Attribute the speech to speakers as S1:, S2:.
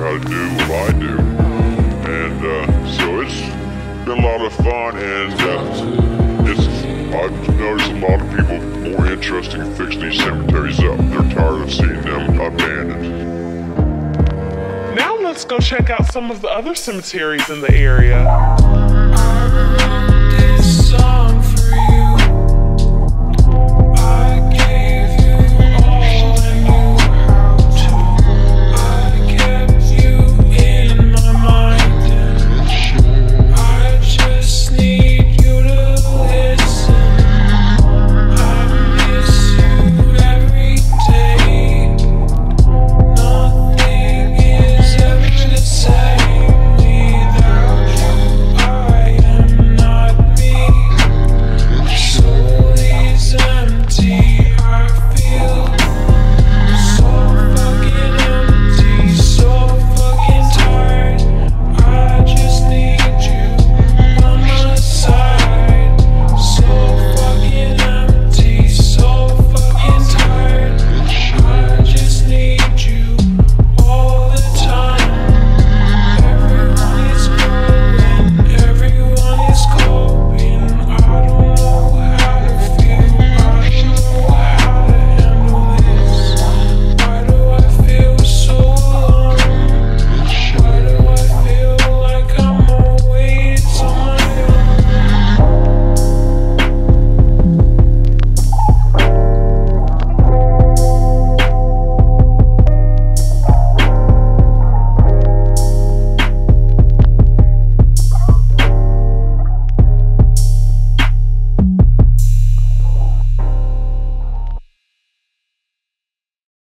S1: how to do what I do. And so it's been a lot of fun, and I've noticed a lot of people more interested in fixing these cemeteries up. They're tired of seeing them abandoned.
S2: Now let's go check out some of the other cemeteries in the area.